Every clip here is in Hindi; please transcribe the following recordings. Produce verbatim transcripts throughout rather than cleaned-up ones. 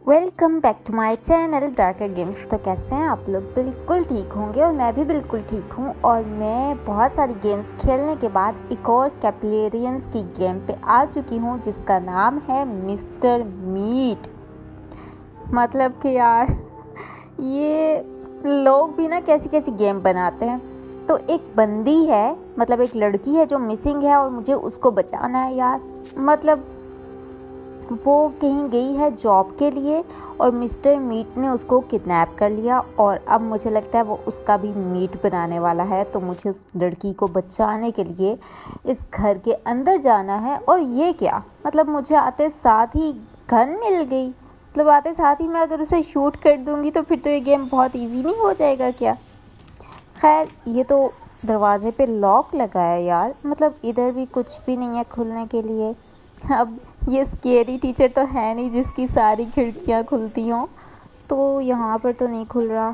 Welcome back to my channel Darker Games. तो कैसे हैं आप लोग? बिल्कुल ठीक होंगे और मैं भी बिल्कुल ठीक हूँ। और मैं बहुत सारी गेम्स खेलने के बाद एक और कैप्लेरियंस की गेम पे आ चुकी हूँ जिसका नाम है मिस्टर मीट। मतलब कि यार ये लोग भी ना कैसी कैसी गेम बनाते हैं। तो एक बंदी है, मतलब एक लड़की है जो मिसिंग है और मुझे उसको बचाना है यार। मतलब वो कहीं गई है जॉब के लिए और मिस्टर मीट ने उसको किडनैप कर लिया और अब मुझे लगता है वो उसका भी मीट बनाने वाला है। तो मुझे उस लड़की को बचाने के लिए इस घर के अंदर जाना है। और ये क्या, मतलब मुझे आते साथ ही गन मिल गई। मतलब आते साथ ही मैं अगर उसे शूट कर दूंगी तो फिर तो ये गेम बहुत इजी नहीं हो जाएगा क्या? खैर, ये तो दरवाजे पे लॉक लगा है यार। मतलब इधर भी कुछ भी नहीं है खुलने के लिए। अब ये स्केरी टीचर तो है नहीं जिसकी सारी खिड़कियां खुलती हों। तो यहाँ पर तो नहीं खुल रहा।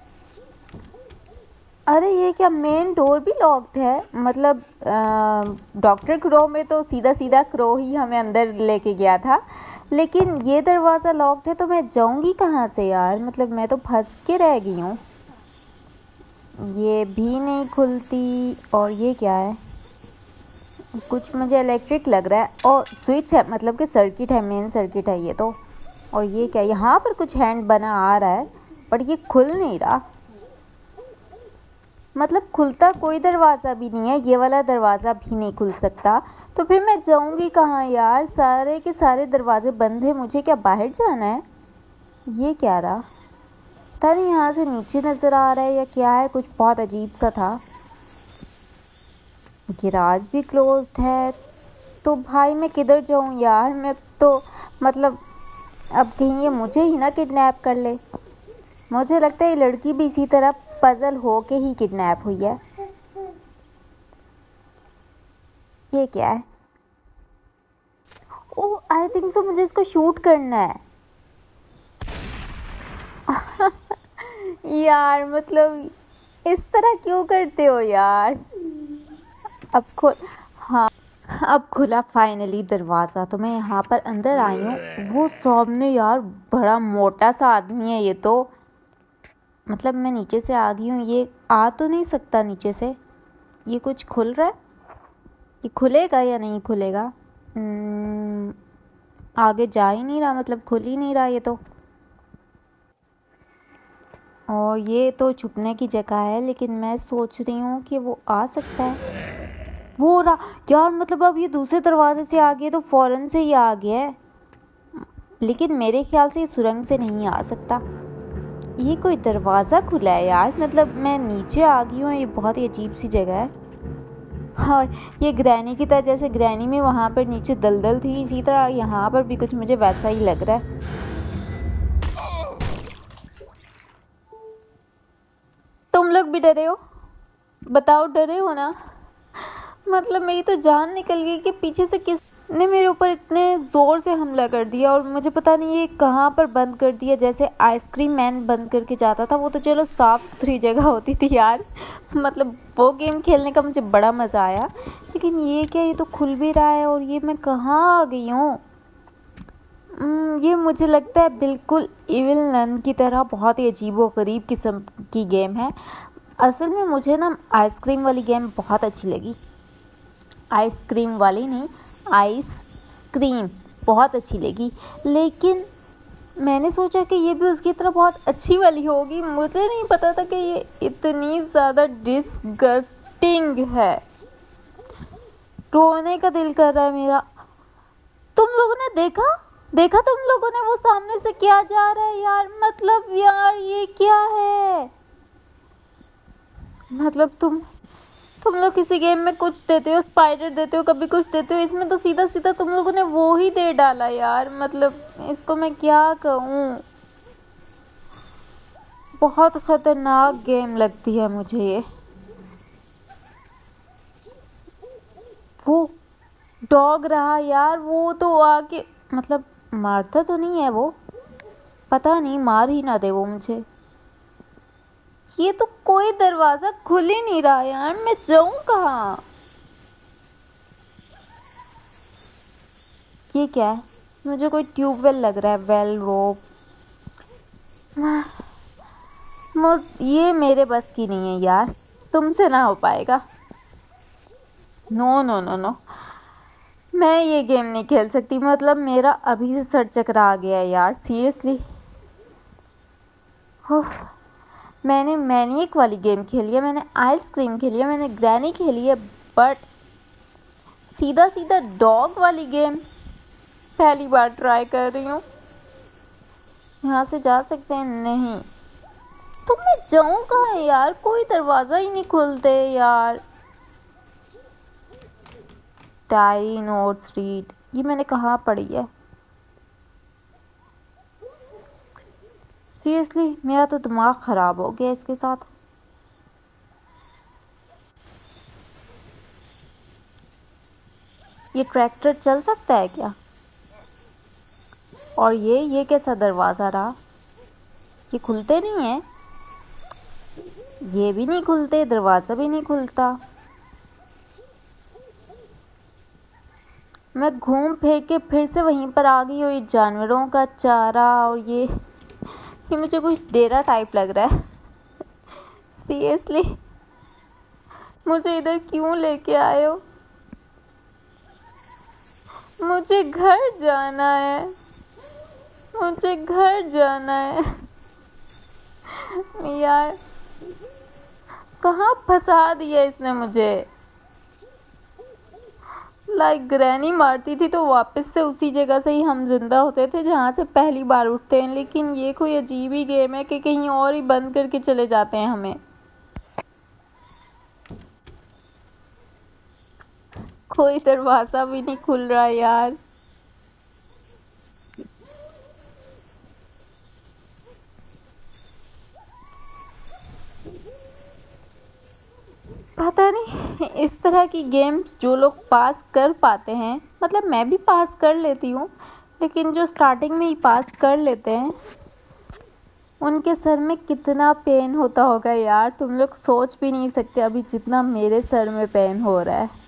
अरे ये क्या, मेन डोर भी लॉक्ड है? मतलब डॉक्टर क्रो में तो सीधा सीधा क्रो ही हमें अंदर लेके गया था, लेकिन ये दरवाज़ा लॉक्ड है तो मैं जाऊँगी कहाँ से यार? मतलब मैं तो फंस के रह गई हूँ। ये भी नहीं खुलती। और ये क्या है? कुछ मुझे इलेक्ट्रिक लग रहा है और स्विच है, मतलब कि सर्किट है, मेन सर्किट है ये तो। और ये क्या, यहाँ पर कुछ हैंड बना आ रहा है बट ये खुल नहीं रहा। मतलब खुलता कोई दरवाज़ा भी नहीं है, ये वाला दरवाज़ा भी नहीं खुल सकता। तो फिर मैं जाऊँगी कहाँ यार? सारे के सारे दरवाजे बंद हैं। मुझे क्या बाहर जाना है? ये क्या रहा? पता नहीं, यहाँ से नीचे नज़र आ रहा है या क्या है, कुछ बहुत अजीब सा था। गैराज भी क्लोज्ड है। तो भाई मैं किधर जाऊँ यार? मैं तो मतलब अब कहीं ये मुझे ही ना किडनैप कर ले। मुझे लगता है ये लड़की भी इसी तरह पजल हो के ही किडनैप हुई है। ये क्या है? ओह, आई थिंक सो मुझे इसको शूट करना है। यार मतलब इस तरह क्यों करते हो यार? अब खुल हाँ, अब खुला फाइनली दरवाज़ा। तो मैं यहाँ पर अंदर आई हूँ। वो सामने यार बड़ा मोटा सा आदमी है ये तो। मतलब मैं नीचे से आ गई हूँ, ये आ तो नहीं सकता नीचे से। ये कुछ खुल रहा है, ये खुलेगा या नहीं खुलेगा? hmm, आगे जा ही नहीं रहा, मतलब खुल ही नहीं रहा ये तो। और ये तो छुपने की जगह है, लेकिन मैं सोच रही हूँ कि वो आ सकता है। वो रहा यार, मतलब अब ये दूसरे दरवाजे से आ गया तो फ़ौरन से ही आ गया है। लेकिन मेरे ख्याल से ये सुरंग से नहीं आ सकता। ये कोई दरवाज़ा खुला है यार। मतलब मैं नीचे आ गई हूँ, ये बहुत ही अजीब सी जगह है। और ये ग्रैनी की तरह, जैसे ग्रैनी में वहाँ पर नीचे दलदल थी, इसी तरह यहाँ पर भी कुछ मुझे वैसा ही लग रहा है। तुम लोग भी डरे हो? बताओ, डरे हो ना? मतलब मेरी तो जान निकल गई कि पीछे से किसने मेरे ऊपर इतने ज़ोर से हमला कर दिया। और मुझे पता नहीं ये कहाँ पर बंद कर दिया। जैसे आइसक्रीम मैन बंद करके जाता था, वो तो चलो साफ़ सुथरी जगह होती थी यार। मतलब वो गेम खेलने का मुझे बड़ा मज़ा आया। लेकिन ये क्या, ये तो खुल भी रहा है और ये मैं कहाँ आ गई हूँ? ये मुझे लगता है बिल्कुल इविल नन की तरह बहुत ही अजीब व गरीब किस्म की गेम है। असल में मुझे ना आइसक्रीम वाली गेम बहुत अच्छी लगी। आइसक्रीम वाली नहीं, आइस क्रीम बहुत अच्छी लगी। लेकिन मैंने सोचा कि ये भी उसकी तरह बहुत अच्छी वाली होगी। मुझे नहीं पता था कि ये इतनी ज़्यादा डिसगस्टिंग है। रोने का दिल कर रहा है मेरा। तुम लोगों ने देखा देखा तुम लोगों ने वो सामने से क्या जा रहा है यार? मतलब यार ये क्या है? मतलब तुम तुम लोग किसी गेम में कुछ देते हो, स्पाइडर देते हो, कभी कुछ देते हो, इसमें तो सीधा सीधा तुम लोगों ने वो ही दे डाला यार। मतलब इसको मैं क्या कहूँ? बहुत खतरनाक गेम लगती है मुझे ये। वो डॉग रहा यार, वो तो आके मतलब मारता तो नहीं है वो। पता नहीं, मार ही ना दे वो मुझे। ये तो कोई दरवाजा खुल ही नहीं रहा यार, मैं जाऊं कहाँ? ये क्या है? मुझे कोई ट्यूबवेल लग रहा है, वेल रोप। मुझ ये मेरे बस की नहीं है यार, तुमसे ना हो पाएगा। नो नो नो नो, मैं ये गेम नहीं खेल सकती। मतलब मेरा अभी से सर चकरा गया है यार, सीरियसली। हो मैंने मैनिएक वाली गेम खेली है, मैंने आइसक्रीम खेली है, मैंने ग्रैनी खेली है, बट सीधा सीधा डॉग वाली गेम पहली बार ट्राई कर रही हूँ। यहाँ से जा सकते हैं? नहीं। तो मैं जाऊँ कहाँ है यार, कोई दरवाज़ा ही नहीं खुलते यार। डायरी नोट्स रीड, ये मैंने कहाँ पढ़ी है? सीरियसली मेरा तो दिमाग ख़राब हो गया इसके साथ। ये ट्रैक्टर चल सकता है क्या? और ये ये कैसा दरवाज़ा रहा? ये खुलते नहीं है, ये भी नहीं खुलते, दरवाज़ा भी नहीं खुलता। मैं घूम फिर के फिर से वहीं पर आ गई, और ये जानवरों का चारा, और ये ये मुझे कुछ डेरा टाइप लग रहा है। सीरियसली मुझे इधर क्यों लेके आए हो? मुझे घर जाना है, मुझे घर जाना है यार। कहाँ फंसा दिया इसने मुझे? लाइक ग्रैनी मारती थी तो वापस से उसी जगह से ही हम जिंदा होते थे जहाँ से पहली बार उठते हैं, लेकिन ये कोई अजीब ही गेम है कि कहीं और ही बंद करके चले जाते हैं हमें। कोई दरवाज़ा भी नहीं खुल रहा यार। पता नहीं, इस तरह की गेम्स जो लोग पास कर पाते हैं, मतलब मैं भी पास कर लेती हूँ, लेकिन जो स्टार्टिंग में ही पास कर लेते हैं उनके सर में कितना पेन होता होगा यार, तुम लोग सोच भी नहीं सकते अभी जितना मेरे सर में पेन हो रहा है।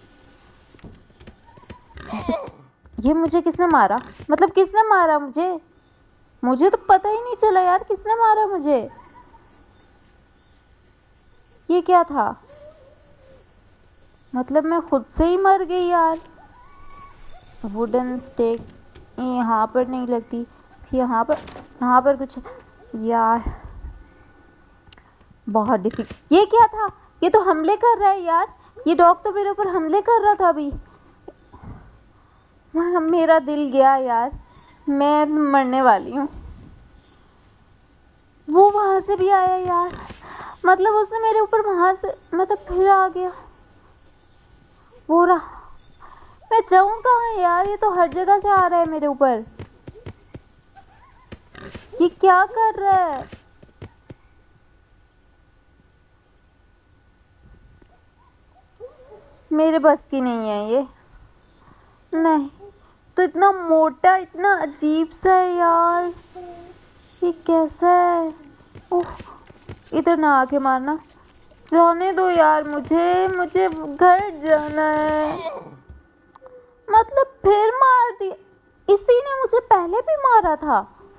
ये मुझे किसने मारा? मतलब किसने मारा मुझे? मुझे तो पता ही नहीं चला यार किसने मारा मुझे। ये क्या था? मतलब मैं खुद से ही मर गई यार। वुडन स्टेक यहाँ पर नहीं लगती, यहाँ पर यहाँ पर कुछ यार बहुत डिफिकल्ट। ये क्या था? ये तो हमले कर रहा है यार, ये डॉग तो मेरे ऊपर हमले कर रहा था अभी। मेरा दिल गया यार, मैं मरने वाली हूँ। वो वहाँ से भी आया यार, मतलब उसने मेरे ऊपर वहाँ से मतलब फिर आ गया। वो रहा, मैं जाऊँ कहाँ यार? ये तो हर जगह से आ रहा है मेरे ऊपर। ये क्या कर रहा है? मेरे बस की नहीं है ये। नहीं तो इतना मोटा, इतना अजीब सा है यार, ये कैसा है? ओह, इधर ना आके मारना, जाने दो यार मुझे, मुझे घर जाना है। मतलब फिर मार दिया, इसी ने मुझे पहले भी मारा था।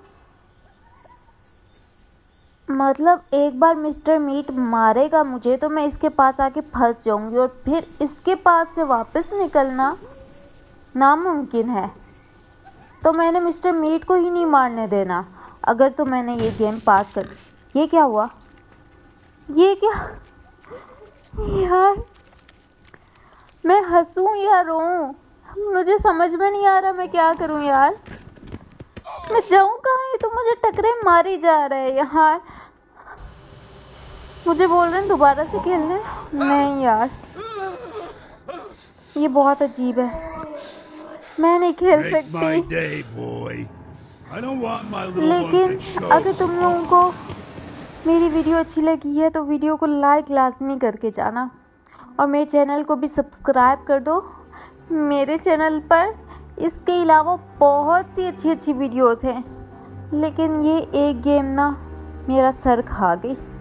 मतलब एक बार मिस्टर मीट मारेगा मुझे तो मैं इसके पास आके फंस जाऊंगी, और फिर इसके पास से वापस निकलना नामुमकिन है। तो मैंने मिस्टर मीट को ही नहीं मारने देना अगर तो मैंने ये गेम पास कर। ये क्या हुआ? ये क्या यार? मैं हंसूं या रोऊं? मुझे समझ में नहीं आ रहा मैं क्या करूं यार। मैं जाऊं कहाँ? ये तो मुझे टकरे मारी जा रहा है यार। मुझे बोल रहे हैं दोबारा से खेलने। नहीं यार, ये बहुत अजीब है, मैं नहीं खेल सकती। लेकिन अगर तुम लोगों को मेरी वीडियो अच्छी लगी है तो वीडियो को लाइक लाजमी करके जाना, और मेरे चैनल को भी सब्सक्राइब कर दो। मेरे चैनल पर इसके अलावा बहुत सी अच्छी अच्छी वीडियोस हैं, लेकिन ये एक गेम ना मेरा सर खा गई।